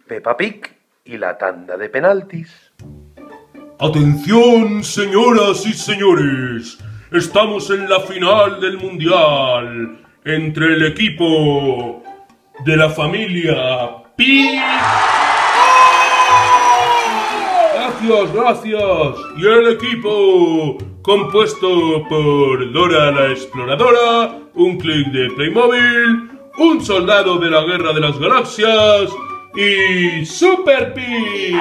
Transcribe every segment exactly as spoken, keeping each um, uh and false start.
Peppa Pig y la tanda de penaltis. Atención, señoras y señores, estamos en la final del mundial entre el equipo de la familia Pig. Gracias, gracias. Y el equipo compuesto por Dora la Exploradora, un clic de Playmobil, un soldado de la Guerra de las Galaxias y Super Pig.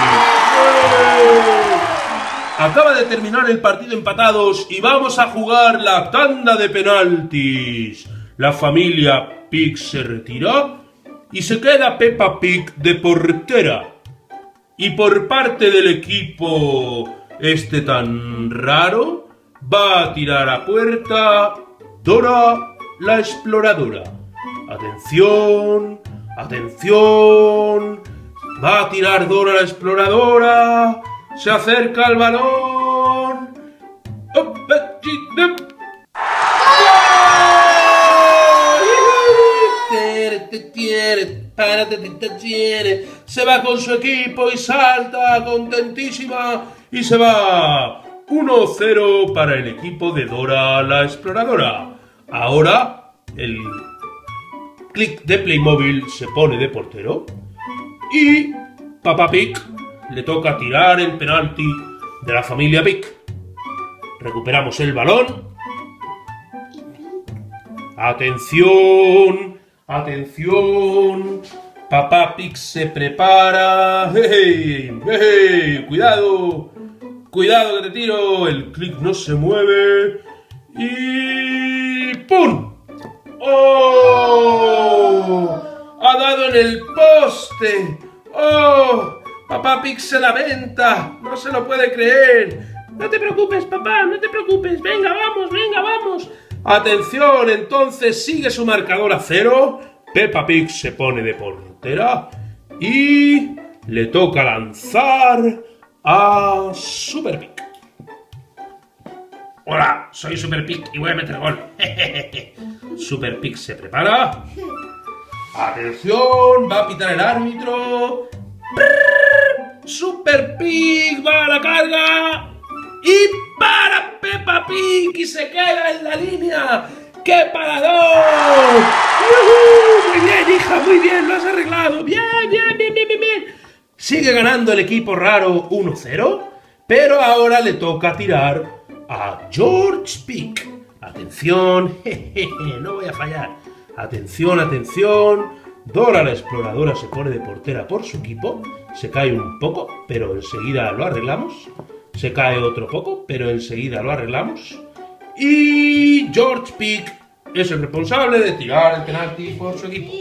Acaba de terminar el partido empatados y vamos a jugar la tanda de penaltis. La familia Pig se retira y se queda Peppa Pig de portera. Y por parte del equipo este tan raro, va a tirar a puerta Dora la Exploradora. Atención, atención, va a tirar Dora la Exploradora, se acerca al balón. Se va con su equipo y salta contentísima y se va uno cero para el equipo de Dora la Exploradora. Ahora el clic de Playmobil se pone de portero y Peppa Pig le toca tirar el penalti de la familia Pig. Recuperamos el balón. Atención, atención. Peppa Pig se prepara. ¡Hey, hey! ¡Cuidado! ¡Cuidado que te tiro! El clic no se mueve. Y ¡pum! ¡Oh! ¡Ha dado en el poste! ¡Oh! Peppa Pig se lamenta. No se lo puede creer. No te preocupes, papá, no te preocupes. Venga, vamos, venga, vamos. Atención, entonces sigue su marcador a cero. Peppa Pig se pone de portera y le toca lanzar a Super Pig. Hola, soy Super Pig y voy a meter gol. Super Pig se prepara. Atención, va a pitar el árbitro. Super Pig va a la carga y para Peppa Pig y se queda en la línea. ¡Qué parador! ¡Uh-huh! Muy bien, hija, muy bien, lo has arreglado. Bien, bien, bien, bien, bien, bien. Sigue ganando el equipo raro uno cero, pero ahora le toca tirar a George Pig. Atención, jejeje, no voy a fallar. Atención, atención. Dora la Exploradora se pone de portera por su equipo. Se cae un poco, pero enseguida lo arreglamos. Se cae otro poco, pero enseguida lo arreglamos. Y George Pig es el responsable de tirar el penalti por su equipo.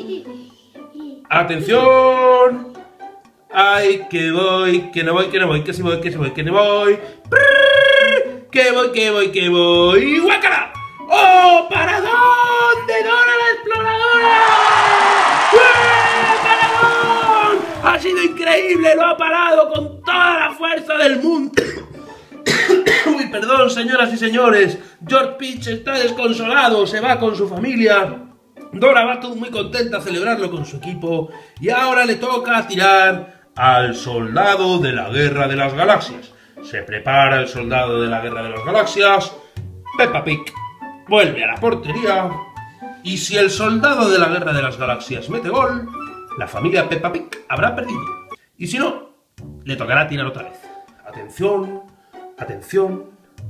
¡Atención! ¡Ay, que voy! ¡Que no voy, que no voy! ¡Que si voy, que si voy, que no voy! ¡Que voy, que voy, que voy! ¡Guácala! ¡Oh, paradón de Dora la Exploradora! ¡Eh, paradón! ¡Ha sido increíble! ¡Lo ha parado con toda la fuerza del mundo! Uy, perdón, señoras y señores. George Pig está desconsolado, se va con su familia. Dora va muy contenta a celebrarlo con su equipo. Y ahora le toca tirar al soldado de la Guerra de las Galaxias. Se prepara el soldado de la Guerra de las Galaxias. Peppa Pig vuelve a la portería. Y si el soldado de la Guerra de las Galaxias mete gol, la familia Peppa Pig habrá perdido. Y si no, le tocará tirar otra vez. Atención. Atención.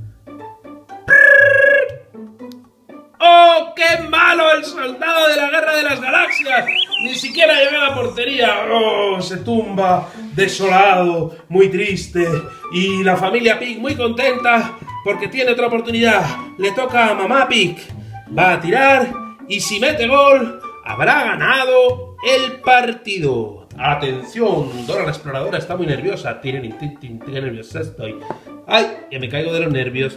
¡Oh, qué malo el soldado de la Guerra de las Galaxias! Ni siquiera llega a la portería. ¡Oh, se tumba desolado, muy triste! Y la familia Pig muy contenta porque tiene otra oportunidad. Le toca a mamá Pig. Va a tirar y si mete gol, habrá ganado el partido. Atención, Dora la Exploradora está muy nerviosa. Tirin, tin, tin, qué nerviosa estoy. Ay, que me caigo de los nervios.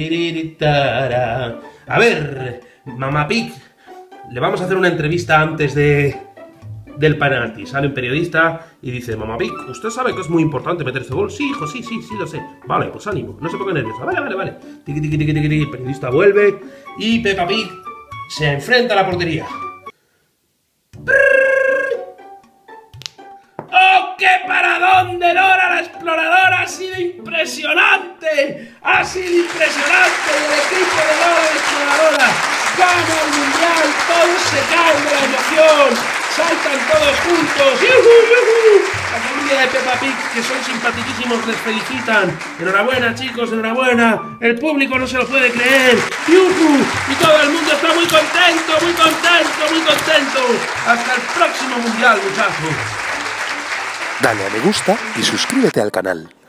A ver, mamá Pig, le vamos a hacer una entrevista antes de del penalti. Sale un periodista y dice: mamá Pig, ¿usted sabe que es muy importante meter este gol? Sí, hijo, sí, sí, sí, lo sé. Vale, pues ánimo, no se ponga nerviosa. Vale, vale, vale. Tiqui, tiqui, tiqui, tiqui. El periodista vuelve y Peppa Pig se enfrenta a la portería. porque para dónde Dora la exploradora ha sido impresionante, ha sido impresionante, y el equipo de Dora la exploradora gana el mundial, todos se caen de la emoción, saltan todos juntos, ¡yujú, yujú! La familia de Peppa Pig, que son simpaticísimos, les felicitan. Enhorabuena, chicos, enhorabuena. El público no se lo puede creer. ¡Yujú! Y todo el mundo está muy contento, muy contento, muy contento. Hasta el próximo mundial, muchachos. Dale a me gusta y suscríbete al canal.